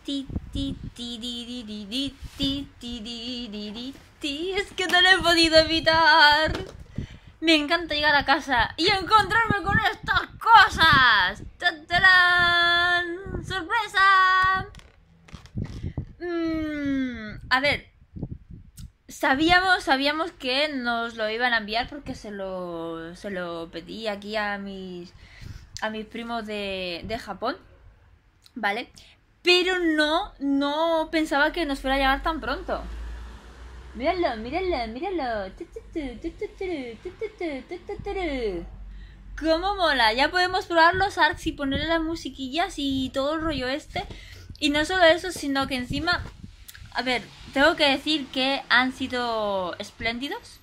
Es que no lo he podido evitar. Me encanta llegar a casa y encontrarme con estas cosas. ¡Tan, tarán! ¡Sorpresa! A ver, sabíamos que nos lo iban a enviar porque se lo pedí aquí a mis primos de Japón, ¿vale? Pero no pensaba que nos fuera a llegar tan pronto. Míralo. ¡Cómo mola! Ya podemos probar los arcs y ponerle las musiquillas y todo el rollo este. Y no solo eso, sino que encima... A ver, tengo que decir que han sido espléndidos.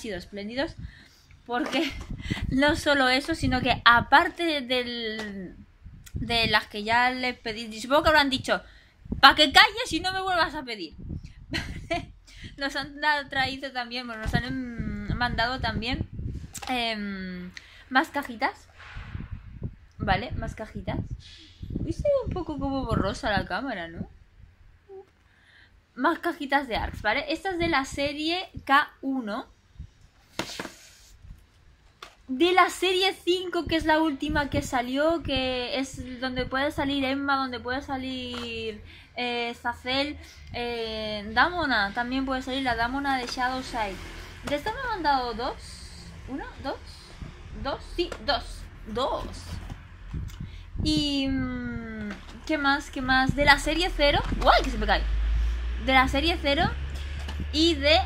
Porque no solo eso, sino que aparte de las que ya les pedí... Supongo que habrán dicho, para que calles y no me vuelvas a pedir. Nos han traído también, bueno, nos han mandado también más cajitas. ¿Vale? Más cajitas. Uy, se ve un poco como borrosa la cámara, ¿no? Más cajitas de ARCs, ¿vale? Esta es de la serie K1. De la serie 5, que es la última que salió, que es donde puede salir Emma, donde puede salir Zacel, Damona, también puede salir la Damona de Shadowside. De esta me han mandado dos. ¿Uno? ¿Dos? Sí, dos. Y... ¿qué más? De la serie 0. ¡Uy! Que se me cae. De la serie 0. Y de...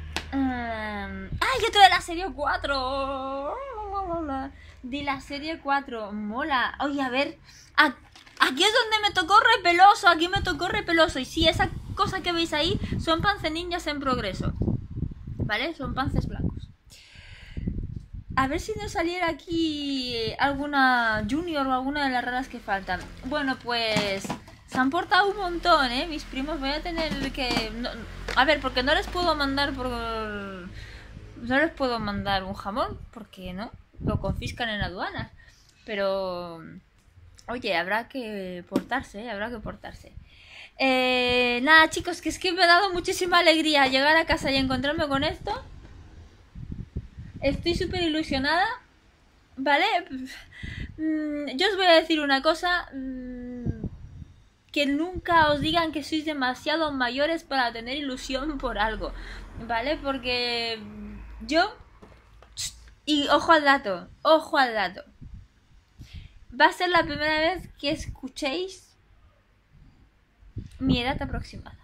¡ay! Otro de la serie 4. De la serie 4. Mola. Oye, a ver. Aquí es donde me tocó repeloso. Aquí me tocó repeloso. Y sí, esa cosa que veis ahí son pances ninjas en progreso. ¿Vale? Son pances blancos. A ver si nos saliera aquí alguna junior o alguna de las raras que faltan. Bueno, pues... se han portado un montón, ¿eh? Mis primos, voy a tener que... No, a ver, porque no les puedo mandar No les puedo mandar un jamón, porque no, lo confiscan en aduanas. Pero... oye, habrá que portarse, ¿eh? Habrá que portarse. Nada, chicos, que es que me ha dado muchísima alegría llegar a casa y encontrarme con esto. Estoy súper ilusionada, ¿vale? Yo os voy a decir una cosa... que nunca os digan que sois demasiado mayores para tener ilusión por algo, ¿vale? Porque yo... y ojo al dato. Va a ser la primera vez que escuchéis mi edad aproximada.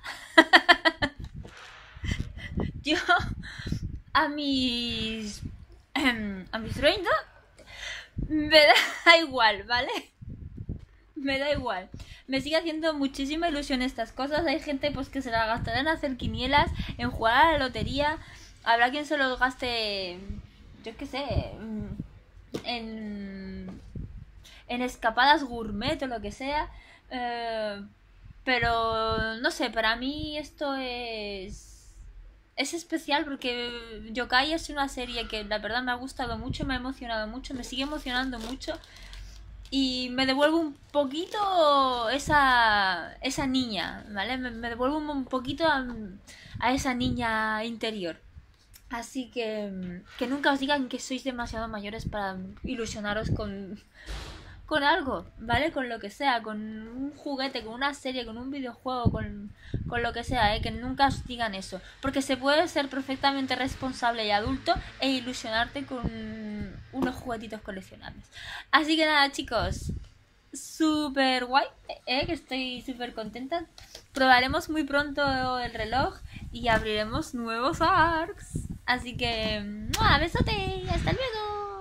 Yo a mis 30 me da igual, ¿vale? Me da igual. Me sigue haciendo muchísima ilusión estas cosas. Hay gente pues que se la gastará en hacer quinielas, en jugar a la lotería. Habrá quien se los gaste, yo qué sé, en escapadas gourmet o lo que sea. Pero no sé, para mí esto es especial porque Yokai es una serie que la verdad me ha gustado mucho, me ha emocionado mucho, me sigue emocionando mucho. Y me devuelvo un poquito esa niña, ¿vale? Me devuelvo un poquito a esa niña interior. Así que nunca os digan que sois demasiado mayores para ilusionaros con algo, ¿vale? Con lo que sea, con un juguete, con una serie, con un videojuego, con lo que sea, ¿eh? Que nunca os digan eso. Porque se puede ser perfectamente responsable y adulto e ilusionarte con unos juguetitos coleccionables. Así que nada, chicos, súper guay, que estoy súper contenta. Probaremos muy pronto el reloj y abriremos nuevos ARCs. Así que, ¡mua! ¡Besote! ¡Hasta luego!